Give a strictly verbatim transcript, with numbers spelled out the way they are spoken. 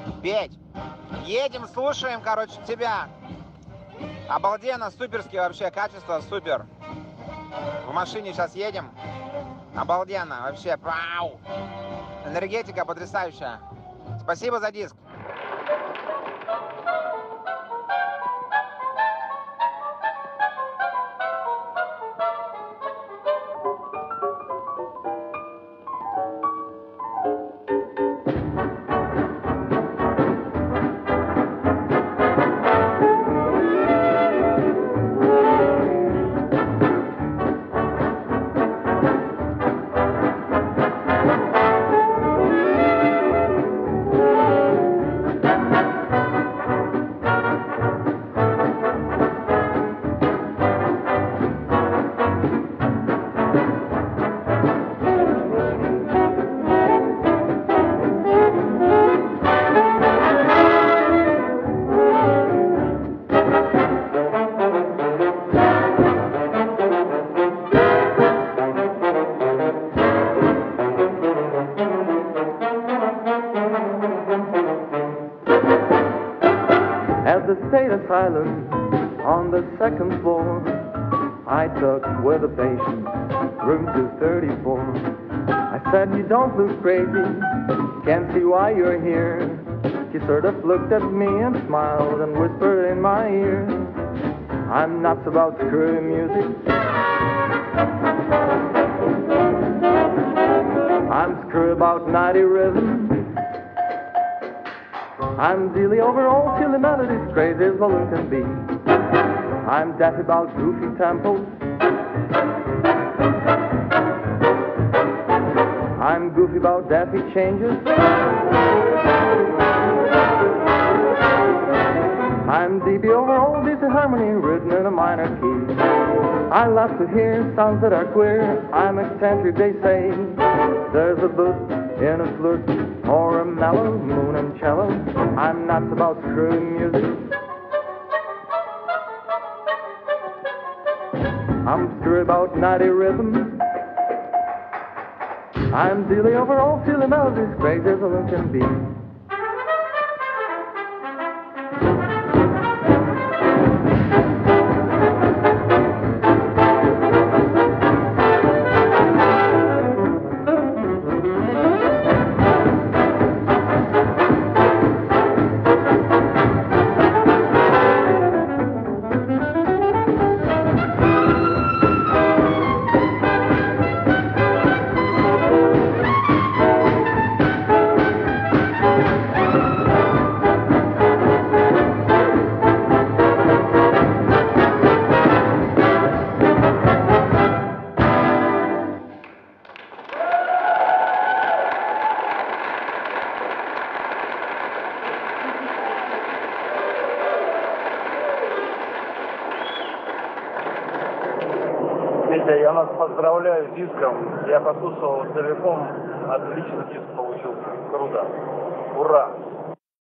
Петь, едем, слушаем, короче, тебя. Обалденно, суперски вообще, качество супер. В машине сейчас едем. Обалденно, вообще, пау. Энергетика потрясающая. Спасибо за диск. Asylum on the second floor, I took with a patient, room two thirty-four. I said, you don't look crazy, can't see why you're here. She sort of looked at me and smiled and whispered in my ear, I'm nuts about screwy music. I'm screwy about naughty rhythm. I'm dilly over all silly melodies, crazy as balloon can be. I'm daffy about goofy tempos. I'm goofy about daffy changes. I'm deepy over all decent harmony written in a minor key. I love to hear sounds that are queer. I'm eccentric, they say. There's a boost in a flute or a mellow moon and cello. I'm nuts about screwy music. I'm screwy about naughty rhythm. I'm dilly over all silly melodies, crazy as a loon can be. Петя, я нас поздравляю с диском. Я послушал целиком, отличный диск получился. Круто. Ура!